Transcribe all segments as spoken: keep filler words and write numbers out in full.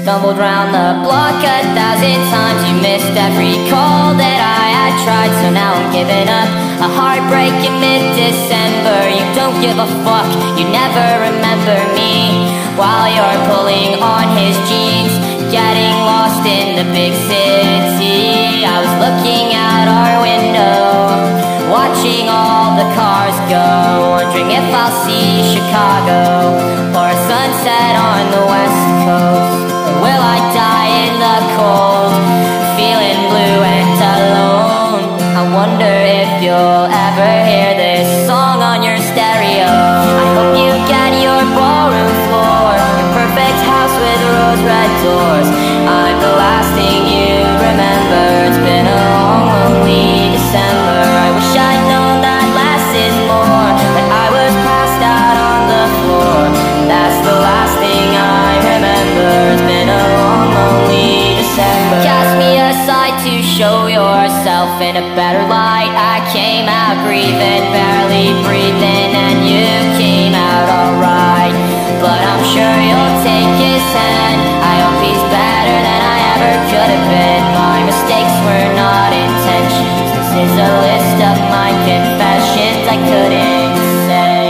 Stumbled round the block a thousand times. You missed every call that I had tried, so now I'm giving up. A heartbreak in mid-December. You don't give a fuck, you never remember me. While you're pulling on his jeans, getting lost in the big city. I was looking out our window, watching all the cars go, wondering if I'll see Chicago or a sunset on the west coast. Or will I die in the cold, feeling blue and alone? I wonder if you'll ever hear this song on your stereo. I hope you get your ballroom floor, your perfect house with rose red doors. I'm the last thing you remember. It's been a long, lonely December. I wish I'd known that less is more, but I was passed out on the floor. That's the last thing I remember. It's been a long, lonely December. Cast me aside to show yourself in a better light. I came out breathing, barely breathing, and you came out alright. But I'm sure you'll take his hand. I hope he's better than I ever could have been. My mistakes were not intentions. This is a list of my confessions I couldn't say.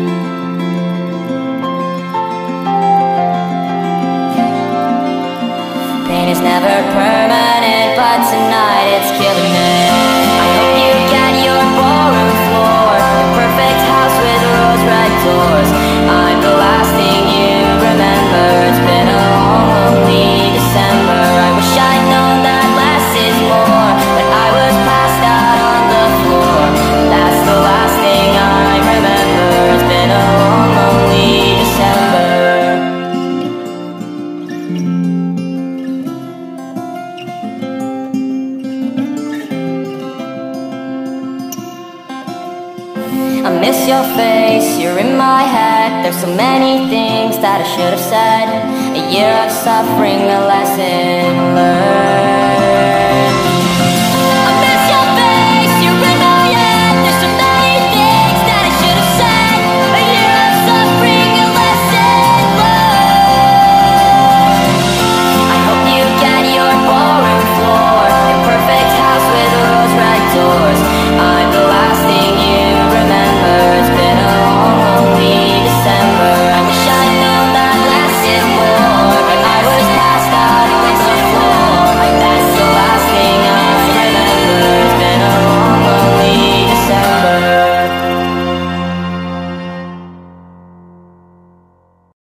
Pain is never permanent, but tonight it's killing me. I hope you get your ballroom floor, your perfect house with rose red doors. I'm the last thing you remember. It's been a long, lonely December. I wish I'd known that less is more, but I was passed out on the floor. That's the last thing I remember. It's been a long, lonely December. I miss your face, you're in my head. There's so many things that I should have said. A year of suffering, a lesson learned.